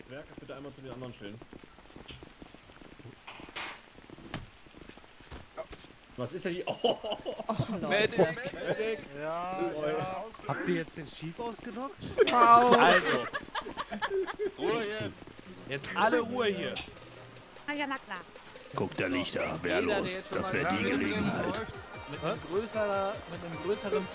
Zwerg, bitte einmal zu den anderen stellen. Was ist denn die? Oh, Medic! Ja, ja. Habt ihr jetzt den Schief ausgenockt? Wow! Also. Ruhe jetzt! Jetzt alle Ruhe hier. Ah ja, na klar. Guck, da liegt er, wehrlos. Das wäre die Gelegenheit. Mit einem größeren...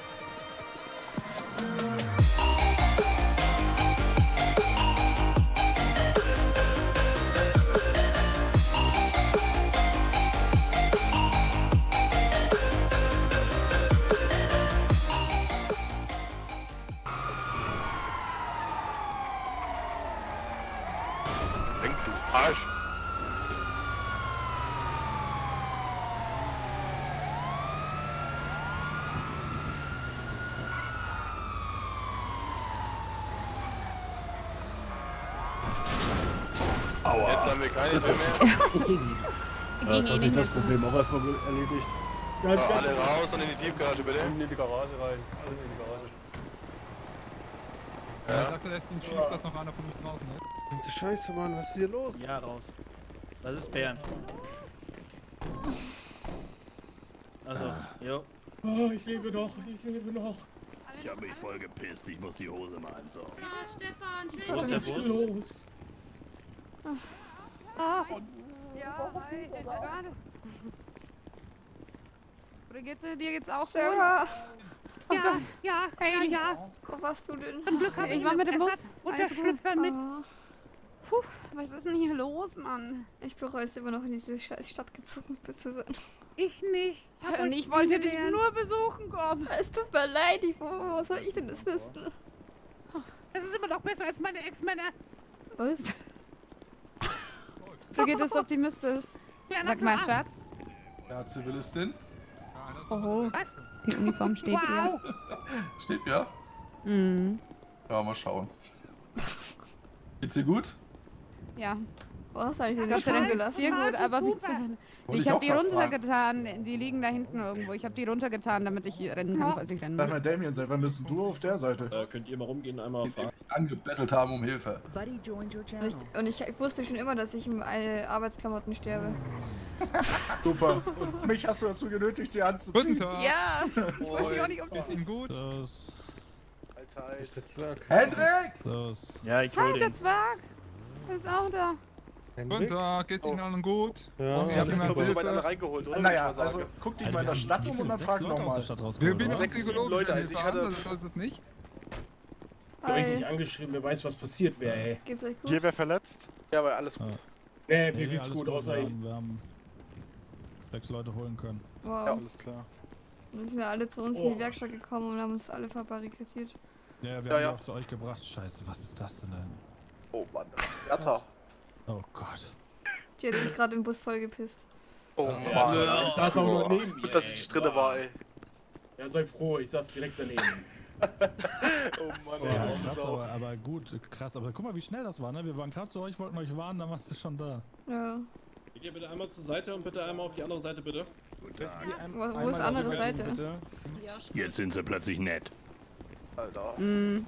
Denk du Arsch. Aua. Jetzt haben wir keine mehr. Jetzt hat sich das Problem auch erstmal erledigt. Alle raus und in die Tiefgarage bitte. In die Garage rein. Alle in die Garage. Ja, ich dachte, lässt den Schief, dass noch einer von uns draußen ist. Verdammte Scheiße, Mann, was ist hier los? Ja, raus. Das ist Bernd. Also, jo. Oh, ich lebe noch, ich lebe noch. Ich hab mich voll gepisst, ich muss die Hose mal entsorgen. Ja, Stefan, schön. Wo ist der Bus? Los. Ja, hi, gerade. Brigitte, dir geht's auch Sarah, gut? Ja, ja, hey, ja. wo warst du denn? Zum Glück hab ich ich war mit dem Bus. und der Schlüpfer mit. Puh, Was ist denn hier los, Mann? ich bereue es immer noch in diese scheiß Stadt gezogen zu sein. Ich nicht. Und ich wollte dich nur besuchen kommen. Es tut mir leid, wo soll ich denn das wissen? Das ist immer noch besser als meine Ex-Männer. Was? Brigitte ist optimistisch. Ja, Sag mal, Schatz. Ja, Zivilistin. Oh, Was? die Uniform steht hier. Wow. Steht ja. Mhm. Ja, mal schauen. Geht's dir gut? Ja, Wo hast du eigentlich den Gott sei Dank gelassen? sehr gut, aber wie zu... Wollte Ich auch habe die grad fragen. runtergetan, die liegen da hinten irgendwo. Ich habe die runtergetan, damit ich rennen kann, falls ich rennen Sag muss. mal, Damien, seit wann bist du auf der Seite? Könnt ihr mal rumgehen, einmal fragen? Angebettelt haben um Hilfe. Und ich wusste schon immer, dass ich in Arbeitsklamotten sterbe. Super. Und mich hast du dazu genötigt, sie anzuziehen. Guten Tag. Ja! Ist Ihnen gut? Hendrik! Ja, ich hol Halt, der den. Zwerg! Ist auch da. Guten Tag, geht's Ihnen allen gut? Ja. Sie haben Ich glaube, so weit alle Hilfe? reingeholt, oder? Naja, Würde ich mal sagen. also guck dich mal in der Stadt um und dann frag nochmal. Wir bieten uns 6, 7 Psychologen Leute, an, also ich Hilfe hatte- an, das ist es nicht. Hi, angeschrieben, wer weiß, was passiert wäre, ey. geht's euch gut? Hier wer verletzt? Ja, aber alles gut. Nee, mir geht's gut, außer wir haben 6 Leute holen können. Wow. Ja, alles klar. Dann sind wir alle zu uns in die Werkstatt gekommen und haben uns alle verbarrikadiert. Ja, wir Ja, haben ja. auch zu euch gebracht. Scheiße, was ist das denn? Oh Mann, das ist Bertha. Oh Gott. Die hat sich gerade im Bus vollgepisst. Oh Ja, Mann. ich saß auch nur neben Gut, ihr, dass ich nicht drinne war, ey. Ja, sei froh, ich saß direkt daneben. Oh Mann, ey. Ja, arme krass, Sau. aber gut, krass. Aber guck mal, wie schnell das war, ne? Wir waren gerade zu euch, wollten euch warnen, dann warst du schon da. Ja. Geht ihr bitte einmal zur Seite und bitte einmal auf die andere Seite, bitte. Wo ist die andere Seite? Jetzt sind sie plötzlich nett. Alter. Mhm.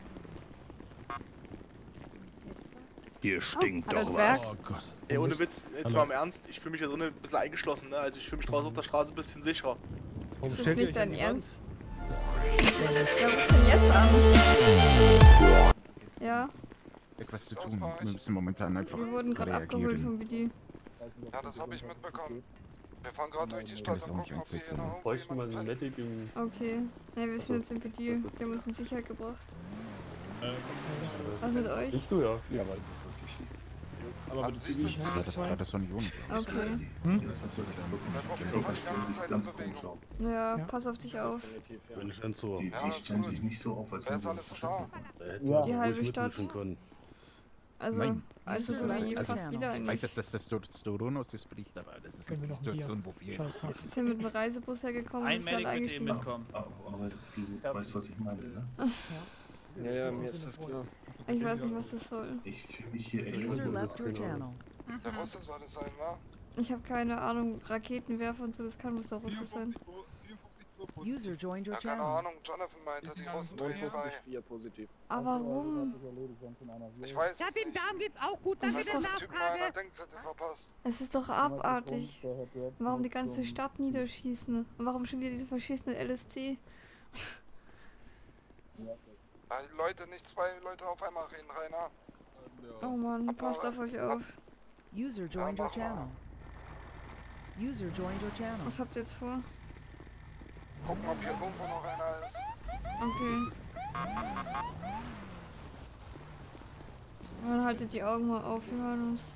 Hier stinkt hallo, doch Zwerg. was. Oh Gott. Ey, ohne Witz, jetzt Hallo. mal im Ernst, ich fühle mich hier drinnen ein bisschen eingeschlossen, ne? Also ich fühle mich draußen auf der Straße ein bisschen sicherer. Ist das nicht dein Ernst? Ja, ruf denn jetzt an? Ja, Etwas zu tun. Wir müssen momentan einfach wir wurden gerade abgeholt vom BD. Ja, das habe ich mitbekommen. Wir fahren gerade durch die Stadt Stadt und und gucken, ob wir hier noch Bräuchten wir einen Medic im... Okay. Ne, wir sind jetzt im BD. Die haben uns in Sicherheit gebracht. Was mit euch? Bist du ja? Ja, weil... Aber bitte zügig. Ja, das war das Union. Okay. Ja, pass auf dich auf. Wenn ich dann so... Die stellen sich nicht so auf, als wäre alles da. Die halbe Stadt. Also so wie fast jeder Ich weiß, eigentlich. dass das Storonos das bricht, aber das ist nicht die Situation, wo wir... Wir sind mit dem Reisebus hergekommen und Ein sind alle Medic mit ihm eingestiegen. mitkommen. Aber du weißt, was ich meine, ne? Ja, ja, mir ist das klar. Ich weiß nicht, was das soll. Ich fühle mich hier echt User unwohl. left your channel. Der Russe soll das sein, wa? Ich habe keine Ahnung. Raketenwerfer und so, das kann muss doch Russisch sein. 54 User joined your Ja, keine channel. Ahnung, Jonathan meinte, die Russen frei. 59,4 positiv. Aber warum? Ich weiß Ja, es den nicht. Damen geht's auch gut, danke Das der ist der Typ meiner Nachfrage. Denkzettel verpasst. Es ist doch abartig. Warum die ganze Stadt niederschießen? Und warum schon wieder diese verschissene LSC? Die Leute, nicht zwei Leute auf einmal reden, Rainer. Oh Mann, passt auf euch auf. User joined your channel. User joined your channel. Was habt ihr jetzt vor? Gucken, ob hier irgendwo noch einer ist. Okay. Dann haltet die Augen mal auf, wir hören uns.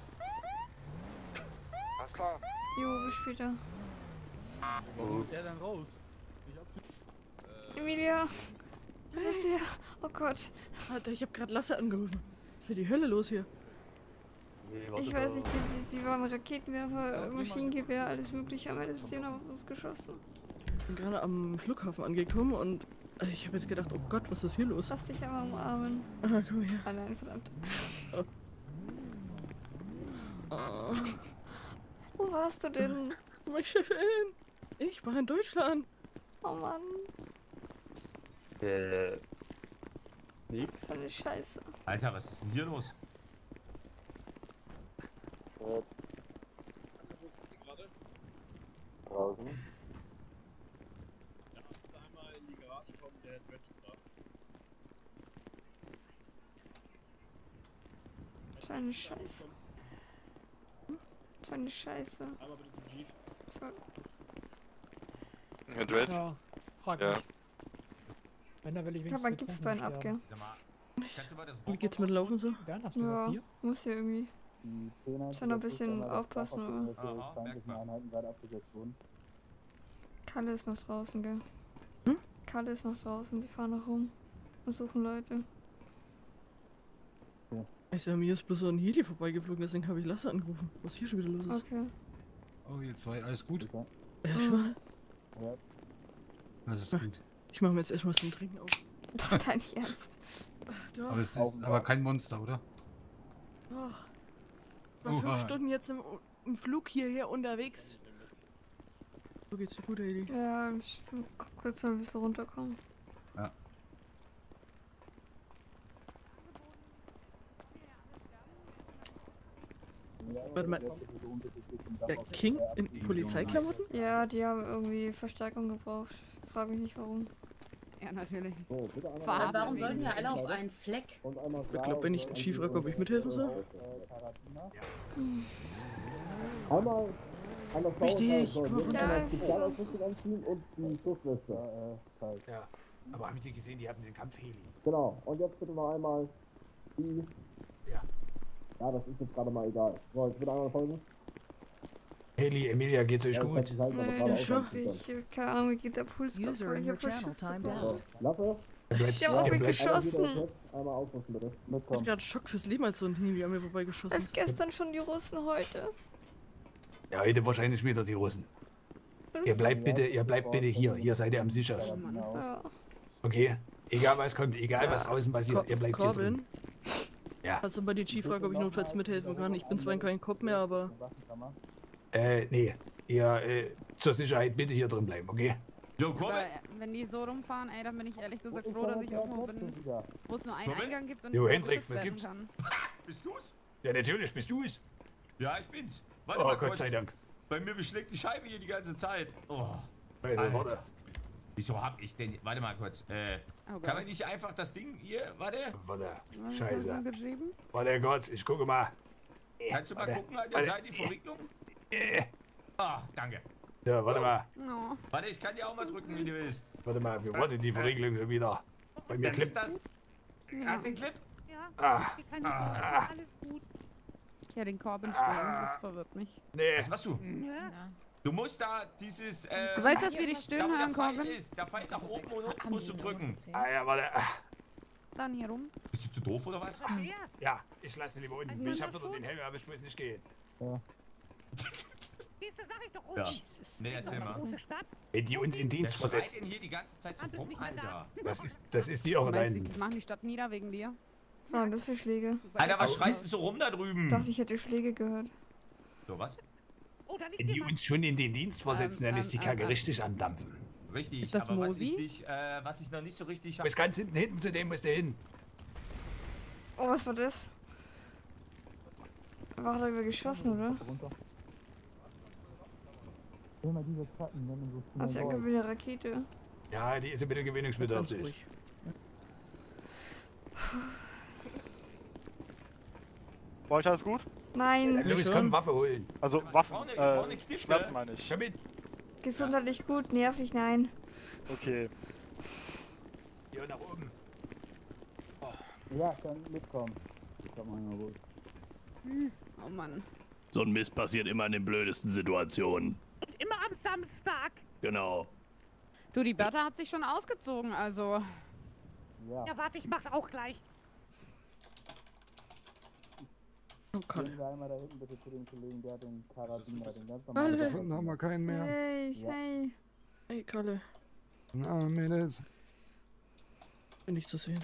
Alles klar. Jo, bis später. Wo kommt er denn raus? Emilia! Wo bist du ja? Oh Gott. Alter, ich hab grad Lasse angerufen. Was ist denn die Hölle los hier? Ich weiß nicht, die waren Raketenwerfer, Maschinengewehr, alles mögliche am LSC und haben auf uns geschossen. Ich bin gerade am Flughafen angekommen und ich habe jetzt gedacht, oh Gott, was ist hier los? Lass dich einmal umarmen. Ah, komm her. Ah nein, verdammt. Oh. Wo warst du denn? Mein Chefin! Ich war in Deutschland. Oh Mann. Nix. Voll eine Scheiße. Alter, was ist denn hier los? Draußen. Einmal in die Garage kommen, der Dredge ist da. So eine Scheiße. So eine Scheiße. Einmal bitte zum Chief. So. Herr Dredge? Ja, frag Ja. mich. Wenn, da will ich Ich hab mein Gipsbein ab, gell? Wie geht's mit Laufen so? Bernd, hast du Ja, Bier? muss hier irgendwie. Schon noch ein bisschen aufpassen, aber. Kalle ist noch draußen, gell? Hm? Kalle ist noch draußen, die fahren noch rum und suchen Leute. Ich sag, mir ist bloß so ein Heli vorbeigeflogen, deswegen habe ich Lasse angerufen. Was hier schon wieder los ist. Okay. Oh, ihr zwei, alles gut? Ja, schon. Das ist gut. Ich mache mir jetzt erstmal was zum Trinken auf. Doch, dein Ernst. Doch. Aber es ist aber kein Monster, oder? Doch. Ich war 5 Stunden jetzt im Flug hierher unterwegs. So geht's dir gut, Heli? Ja, ich will kurz mal ein bisschen runterkommen. Ja. Warte mal. Der King in Polizeiklamotten? Ja, die haben irgendwie Verstärkung gebraucht. Frag mich nicht warum. Ja, natürlich. Warum sollten wir alle auf einen Fleck? Ich glaube, wenn ich einen Chief frage, ob ich mithelfen soll. Richtig, komm Ja, es ist so. Ja, aber haben Sie gesehen, die hatten den Kampfheli. Genau, und jetzt bitte noch einmal die. Ja. Ja, das ist jetzt gerade mal egal. So, jetzt bitte einmal folgen. Heli, Emilia, geht's euch gut? Nee, keine Ahnung, wie geht der Puls gerade User voll. in Ich your hab voll channel Schiss timed bekommen. out. Lasse. Die haben auf mich geschossen. Einmal ausrufen, bitte. Ich Mitkommen. hab gerade Schock fürs Leben, als so ein Heli an mir vorbeigeschossen Als ist. gestern schon die Russen, heute. Ja, heute wahrscheinlich wieder die Russen. Ihr bleibt bitte hier. Hier seid ihr am sichersten. Ja. Okay? Egal was kommt, egal was draußen passiert, ihr bleibt hier drin. Corbin? Ja. Kannst du bei die Chief fragen, ob ich notfalls mithelfen kann? Ich bin zwar kein Cop mehr, aber... Nee. Ihr, zur Sicherheit bitte hier drin bleiben, okay? Jo, Aber, wenn die so rumfahren, ey, dann bin ich ehrlich gesagt froh, dass ich irgendwo bin, wo es nur einen Eingang gibt und Jo, ich Hendrik, geschützt was werden gibt's? kann. Bist du's? Ja, natürlich, bist du es. Ja, ich bin's. Warte Oh, mal Gott kurz. sei Dank. Bei mir beschlägt die Scheibe hier die ganze Zeit. Oh. Also, Alter. warte. Wieso hab ich denn... Warte mal kurz. Oh Kann man nicht einfach das Ding hier... Warte. Warte. Was hast du Scheiße. geschrieben? Warte Gott, ich gucke mal. Kannst du mal Warte. gucken, Alter? Warte. Seid die Verriegelung? Ah, danke. Ja, warte mal. No. Warte, ich kann dir auch mal drücken, wie du willst. Warte mal, wir wollen die Verriegelung schon wieder. Bei mir Was ist klippt. das? Hast du einen Clip? Ja, Ah, ich kann nicht mehr. Alles gut. Ja, den Corbin stören, das verwirrt mich. nee. Was machst du? Ja. Du musst da dieses... Du weißt, dass wir dich da, stören wo der hören, Pfeil Corbin? ist. Der Pfeil nach oben und unten musst du drücken. Ah, ja, warte. Ah, Dann hier rum. Bist du zu doof oder was? ja, ich lasse lieber unten. Also, Ich hab na wieder schon. den Helm, aber ich muss nicht gehen. Siehst du, sag ich doch. Oh, Ja. Jesus. Nee, erzähl mal. Große Stadt. Wenn die uns in Dienst Wer schreit versetzen. denn hier die ganze Zeit so Hand ist rum, nicht mehr da. Alter? Das ist die Irre da Meinst du, hinten. die machen die Stadt nieder wegen dir? Was das für Schläge? Alter, was schreist du so rum da drüben? Ich dachte, ich hätte Schläge gehört. So, was? Oh, da liegt Wenn die jemand. uns schon in den Dienst versetzen, dann ist die Kacke richtig am Dampfen. Richtig, Ist das aber Mosi? was ich noch nicht so richtig habe. Bis ganz hinten zu dem musst du hin. Oh, was war das? War da über geschossen, oder? Das ist ja irgendwie eine Rakete. Ja, die ist ein bisschen gewöhnungsbedürftig. War euch alles gut? Nein. Luis, komm, Waffe holen. Also Waffen, Schmerzen meine ich. Gesundheitlich gut, nervlich nein. Okay. Hier nach oben. Ja, kann mitkommen. Komm mal gut. Oh Mann. So ein Mist passiert immer in den blödesten Situationen. Und immer am Samstag. Genau. Du, die Bertha hat sich schon ausgezogen, also. Ja, warte, ich mach's auch gleich. Oh Gott. Gehen wir einmal da hinten bitte zu dem Kollegen, der hat den Karabiner, den ganz normalen. normalen. Gefunden haben wir keinen mehr. Hey, hey. Hey, Kalle. Na, Mädels. Bin nicht zu sehen.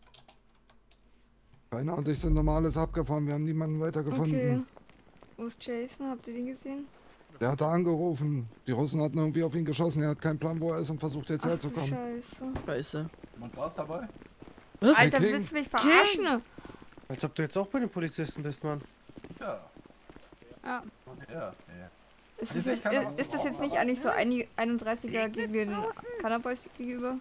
Keiner und ich sind normales abgefahren, wir haben niemanden weiter gefunden. Okay. Wo ist Jason? Habt ihr den gesehen? Der hat da angerufen. Die Russen hatten irgendwie auf ihn geschossen. Er hat keinen Plan, wo er ist und versucht jetzt herzukommen. Scheiße. Scheiße. Man war's dabei? Was? Alter, willst du mich verarschen? Als ob du jetzt auch bei den Polizisten bist, Mann. Ja. Ja. Ja. Ist das jetzt nicht eigentlich so 31er gegen den Cannabis gegenüber?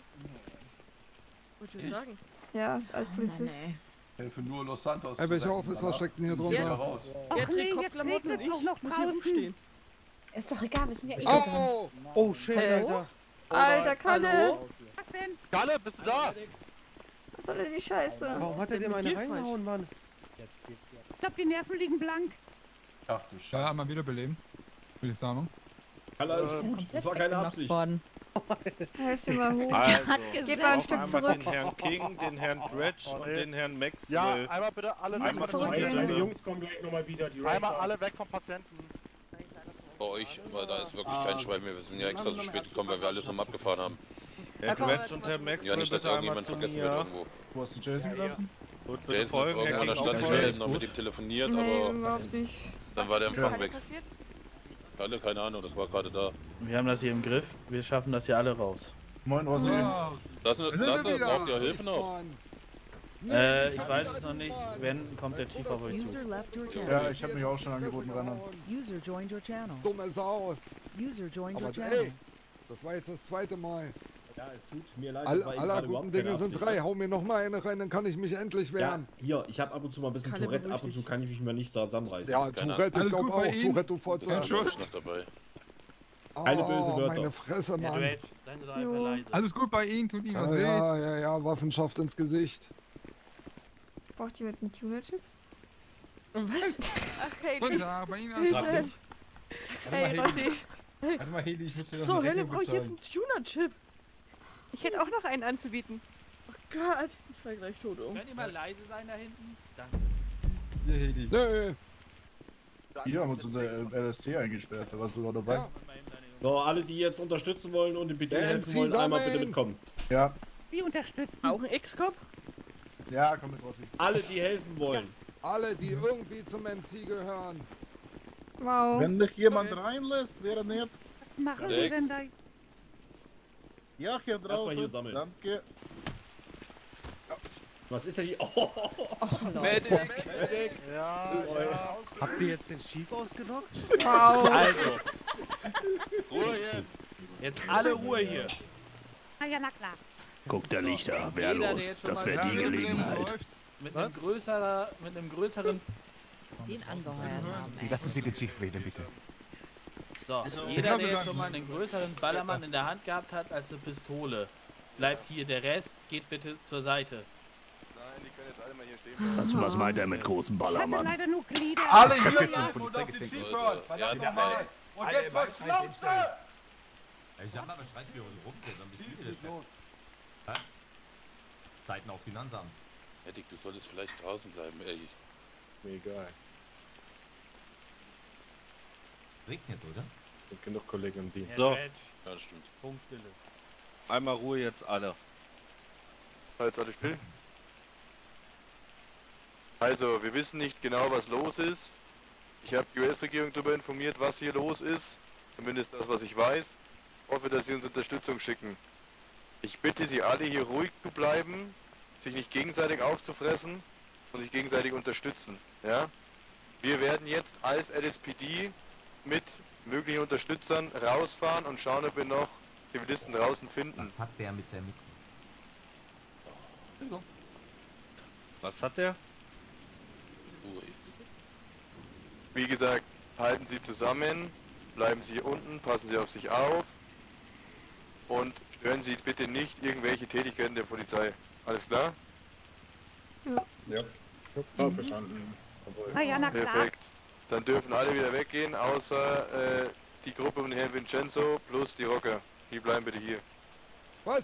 Wollte ich sagen. Ja, als Polizist. Helfe nur Los Santos. Welcher Officer steckt denn hier drunter? Raus. Er trägt Kopfklamotten und ich muss hier rumstehen. Ist doch egal, wir sind ja eh Oh! Oh, shit, Alter. Alter, Kalle! Was denn? Kalle, bist du da? Was soll denn die Scheiße? Warum hat er dir meine reingehauen, Mann? Ich glaub, die Nerven liegen blank. Ach du Scheiße. Ja, mal wiederbeleben. Polizeiahnung. Kalle, alles gut. Das war keine Absicht. Helft dir mal hoch. Also, Geht mal ein Stück zurück. Den Herrn King, den Herrn Dredge und den Herrn Maxwell. Ja, einmal bitte alle Einmal Deine Jungs kommen gleich nochmal wieder. Die Einmal alle weg vom Patienten. bei euch, weil da ist wirklich kein Schwein mehr. Wir sind ja extra so spät gekommen, weil wir alles nochmal abgefahren haben. Herr Dredge und Herr Maxwell, ja, nicht, dass irgendjemand vergessen wird irgendwo. Wo hast du Jason gelassen? Jason ist irgendwo an der Stadt, ich hätte noch mit ihm telefoniert, Nee, aber überhaupt nicht. dann war der Empfang weg. Alle, keine Ahnung, das war gerade da. Wir haben das hier im Griff, wir schaffen das hier alle raus. Moin, Rossi. Braucht ihr Hilfe noch? Ich weiß es noch nicht. Wenn, kommt der Chief auf euch zu. Ja, ich habe mich auch schon angeboten, Rainer. User joined your channel. Dumme Sau. User joined your Aber channel. ey, das war jetzt das zweite Mal. Ja, es tut mir leid. Aller guten Dinge sind drei. Hau mir noch mal eine rein, dann kann ich mich endlich wehren. Ja, hier, ich habe ab und zu mal ein bisschen Tourette, ab und zu kann ich mich mal nicht zusammenreißen. Ja, Tourette, ich glaube auch. Tourette, du Fotze. Keine böse Wörter. Meine Fresse, Mann. Alles gut bei Ihnen, tut Ihnen was weh? Ja, Waffenschaft ins Gesicht. Braucht jemand einen Tuner-Chip? Was? Ach, hey, Guten Tag, bei Ihnen alles gut? Hey, Rossi. Warte mal, Heli, ich muss dir So, Hölle, brauche ich jetzt einen Tuner-Chip? Ich hätte auch noch einen anzubieten. Oh Gott, ich fall gleich tot um. Könnt ihr mal leise sein da hinten? Danke. Hier, Heli. Nö. Hier haben wir uns unser LSC eingesperrt, da warst du noch dabei. Ja. So, alle, die jetzt unterstützen wollen und dem BD helfen wollen, zusammen. einmal bitte mitkommen. Ja. Wie unterstützen? Auch ein Ex-Cop? Ja, komm mit, Rossi. Alle, die helfen wollen. Alle, die irgendwie zum MC gehören. Wow. Wenn mich jemand reinlässt, wäre nett. Was machen wir denn da? Ja, hier Erstmal draußen. hier sammeln. Danke. Was ist denn hier? Oh, Medic. Ja, Habt ihr jetzt den Chief ausgenockt? Wow. Also, Ruhe jetzt! jetzt alle Ruhe hier. Ah ja, na klar. Guck, da liegt er. Jeder, der Wehrlos. jetzt schon Das mal wäre die Gelegenheit. Mit einem größeren... Den angeheuert haben. Lassen Sie den Chief reden, bitte. So, jeder, der jetzt schon mal einen größeren Ballermann in der Hand gehabt hat als eine Pistole, bleibt hier. Der Rest geht bitte zur Seite. Nein, die können jetzt alle mal hier stehen. Was meint er mit großen Ich hatte Ballermann? leider nur Glieder. Alle Das ist hier jetzt ein bleiben und auf den Polizeigesetz. Chief hören. Verdammt Ja, nochmal. Und jetzt was Schnauze! Ich sag mal, was schreist du hier rum? Dann bist du los. Zeiten auf Finanzamt. Eddie, du solltest vielleicht draußen bleiben, ey. Mir egal. Regnet, oder? Sind genug Kollegen im Dienst. So. Ja, das stimmt. Punktstille. Einmal Ruhe jetzt alle. Jetzt alle still. Also, wir wissen nicht genau, was los ist. Ich habe die US-Regierung darüber informiert, was hier los ist. Zumindest das, was ich weiß. hoffe, dass Sie uns Unterstützung schicken. Ich bitte Sie alle hier ruhig zu bleiben, sich nicht gegenseitig aufzufressen und sich gegenseitig unterstützen. Ja? Wir werden jetzt als LSPD mit möglichen Unterstützern rausfahren und schauen, ob wir noch Zivilisten draußen finden. Was hat der mit seinem Mikro? Was hat der? Wie gesagt, halten Sie zusammen, bleiben Sie hier unten, passen Sie auf sich auf und stören Sie bitte nicht irgendwelche Tätigkeiten der Polizei. Alles klar? Ja. Ja, verstanden. Ah ja, na klar. Perfekt. Dann dürfen alle wieder weggehen, außer die Gruppe von Herrn Vincenzo plus die Rocker. Die bleiben bitte hier. Was?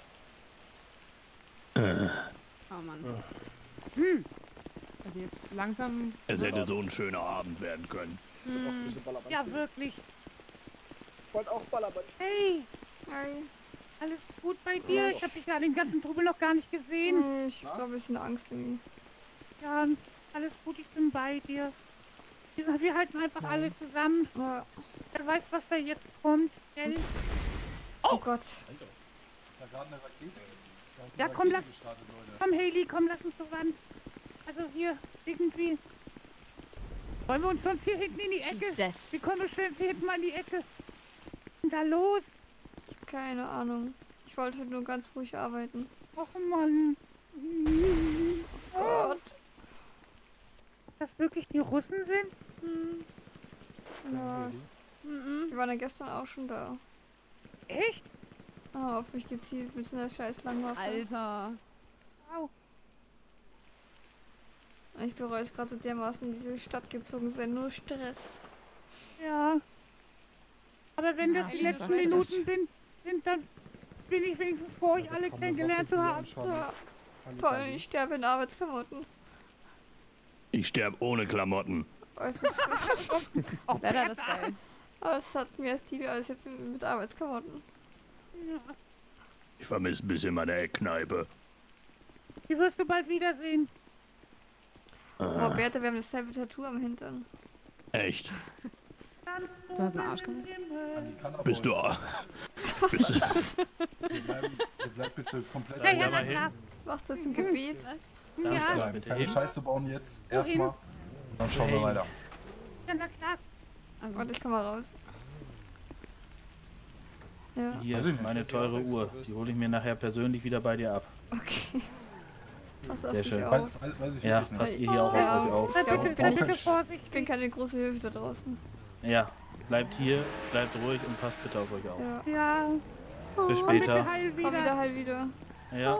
Oh Mann. Also jetzt langsam... Es hätte so ein schöner Abend werden können. Ja, wirklich. Wollt auch Ballermann. Hey, Hi. alles gut bei dir? Ich habe dich ja den ganzen Trubel noch gar nicht gesehen. Ich habe ein bisschen Angst irgendwie. Ja, alles gut, ich bin bei dir. Wir halten einfach alle zusammen. Ja. Du weißt, was da jetzt kommt, gell? Oh Gott. Da gerade eine Rakete. Ja, komm, komm, Haley, komm, lass uns so ran. Also hier, irgendwie. Wollen wir uns sonst hier hinten in die Ecke? Jesus. Wie kommen wir schnell hier hinten mal in die Ecke? Was ist denn da los? Keine Ahnung. Ich wollte nur ganz ruhig arbeiten. Och Mann. Oh Gott. Dass wirklich die Russen sind? Ja. Die waren ja gestern auch schon da. Echt? Ah, auf mich gezielt mit einer scheiß Langwaffe. Alter. Wow. Ich bereue es gerade so dermaßen, in diese Stadt gezogen sein. Nur Stress. Ja. Aber wenn das die letzten Minuten sind, dann bin ich wenigstens froh, euch alle kennengelernt zu haben. Ja. Toll, ich sterbe in Arbeitsklamotten. Ich sterbe ohne Klamotten. Oh, es ist Auch wäre das geil. Aber es hat mehr Stil als jetzt mit Arbeitsklamotten. Ja. Ich vermisse ein bisschen meine Eckkneipe. Die wirst du bald wiedersehen. Oh, Bertha, wir haben dasselbe Tattoo am Hintern. Echt? Du hast einen Arsch gemacht. Bist du... Was Bist ist das? Ihr bleibt bitte komplett Ja, na klar. Machst du jetzt ein Gebet? Ja. Keine Scheiße bauen jetzt. Erstmal. Dann schauen wir weiter. Ja, na klar. Also, warte, ich komm mal raus. Ja. Hier ist meine teure Uhr. Die hole ich mir nachher persönlich wieder bei dir ab. Okay. Pass auf Sehr dich schön. auf. Weiß ich Ja, wirklich nicht. passt ihr hier auch auf euch auf. Ich bin keine große Hilfe da draußen. Ja, bleibt hier, bleibt ruhig und passt bitte auf euch auf. Ja. Bis später. Komm wieder heil wieder. Ja.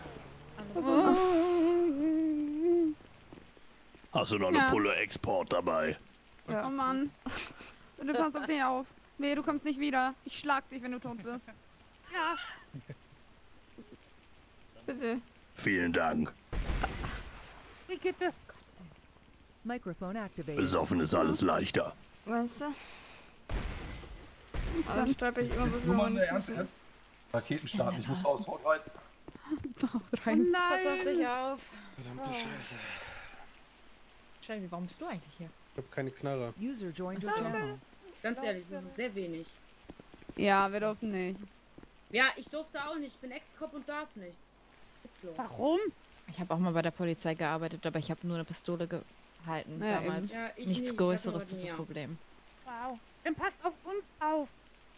Hast du noch eine Pulle Export dabei? Ja. Oh Mann. Du passt auf dich auf. Nee, du kommst nicht wieder. Ich schlag dich, wenn du tot bist. Ja. Bitte. Vielen Dank. Brigitte. Microphone activated. Besoffen ist alles leichter. Weißt du? Dann stolper ich immer Jetzt nur mal eine ernst. Raketenstarten, ich muss raus. Haut rein. Haut rein. Nein. Pass auf dich auf. Verdammte Scheiße. Shelby, warum bist du eigentlich hier? Ich hab keine Knarre. User joined your channel. Ganz ehrlich, das ist sehr wenig. Ja, wir durften nicht. Ja, ich durfte auch nicht. Ich bin Ex-Cop und darf nicht. Witzlos. Warum? Ich habe auch mal bei der Polizei gearbeitet, aber ich habe nur eine Pistole gehalten Ja, damals. Ja, ich Nichts nicht. Größeres, das ist das Problem. Wow. Dann passt auf uns auf.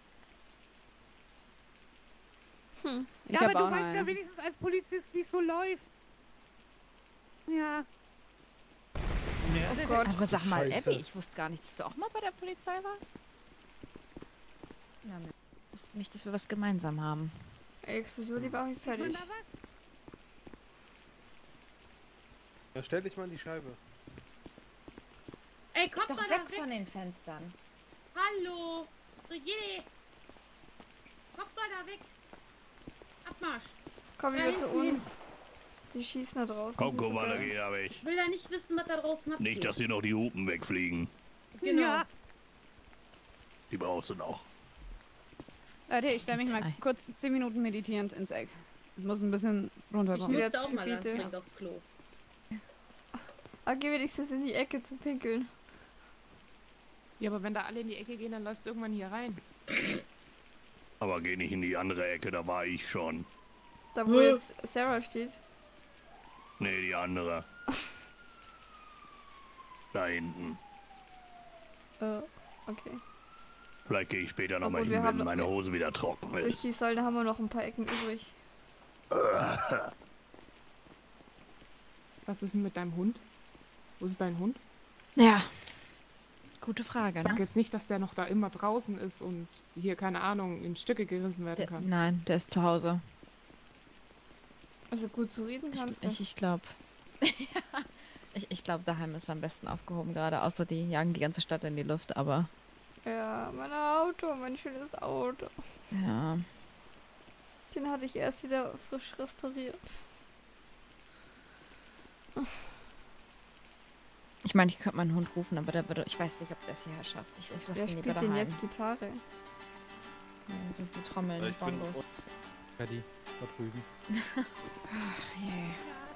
Ich Ja, hab aber auch du weißt ja einen. wenigstens als Polizist, wie es so läuft. Ja. Oh Gott. Aber sag mal, Scheiße. Abby, ich wusste gar nicht, dass du auch mal bei der Polizei warst. Ja, ich wusste nicht, dass wir was gemeinsam haben. Ey, Explosion, die war ich fertig. Ja, stell dich mal in die Scheibe. Ey, kommt Doch mal weg da weg von den Fenstern. Hallo! Brigitte! Kommt mal da weg! Abmarsch! Komm Da wieder zu hinten uns. Die schießen da draußen. Komm, das ist so Commander, geil. geh da weg. Ich will da nicht wissen, was da draußen abgeht. Nicht, dass hier noch die Hupen wegfliegen. Genau. Ja. Die brauchst du noch. Leute, ich stelle mich mal kurz 10 Minuten meditierend ins Eck. Ich muss ein bisschen Ich runterkommen. musste auch mal ganz Gebiete. dringend aufs Klo. Ah, geh wenigstens in die Ecke zu pinkeln. Ja, aber wenn da alle in die Ecke gehen, dann läuft's irgendwann hier rein. Aber geh nicht in die andere Ecke, da war ich schon. Da wo jetzt Sarah steht. Nee, die andere. Da hinten. Okay. Vielleicht gehe ich später nochmal Obwohl, hin, wir haben wenn noch- meine Hose wieder trocken Durch ist. die Säule haben wir noch ein paar Ecken übrig. Was ist denn mit deinem Hund? Wo ist dein Hund? Ja. Gute Frage, Sag ne? jetzt nicht, dass der noch da immer draußen ist und hier, keine Ahnung, in Stücke gerissen werden kann. Nein, der ist zu Hause. Also gut zu reden kannst du. Ich glaube. ich glaube, daheim ist er am besten aufgehoben gerade, außer die jagen die ganze Stadt in die Luft, aber. Ja, mein Auto, mein schönes Auto. Ja. Den hatte ich erst wieder frisch restauriert. Ich meine, ich könnte meinen Hund rufen, aber der würde. Ich weiß nicht, ob der es hierher schafft. Ich lasse Wer ihn lieber spielt daheim. denn jetzt Gitarre? Ja, das ist die Trommel, die Bongos. Paddy, da drüben. Yeah.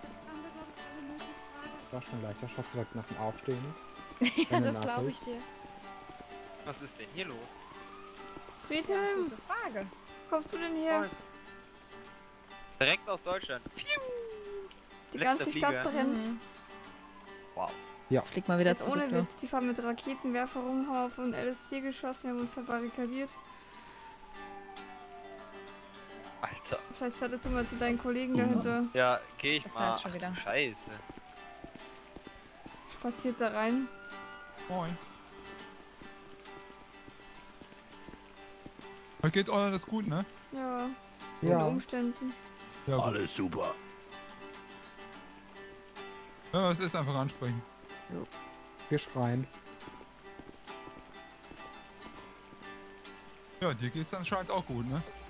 War schon leichter, schaffst du heute nach dem Aufstehen? Ja, das glaube ich dir. Was ist denn hier los? Friedhelm, Gute Frage. kommst du denn her? Direkt aus Deutschland. Die Letzter ganze Flieger. Stadt brennt. Wow. Ja. Flieg mal wieder Jetzt zurück. ohne du. Witz, die fahren mit Raketenwerfer rum, haben auf einen LSC geschossen, wir haben uns verbarrikadiert. Alter. Vielleicht solltest du mal zu deinen Kollegen dahinter. Ja, geh ich Da mal. fährt's schon wieder. Ach, Scheiße. Spaziert da rein. Moin. Heute geht alles gut, ne? Ja. Ja. Unter Umständen. Ja, gut. Alles super. Wenn was ist, einfach ansprechen. Wir schreien. Ja, dir geht's anscheinend auch gut, ne?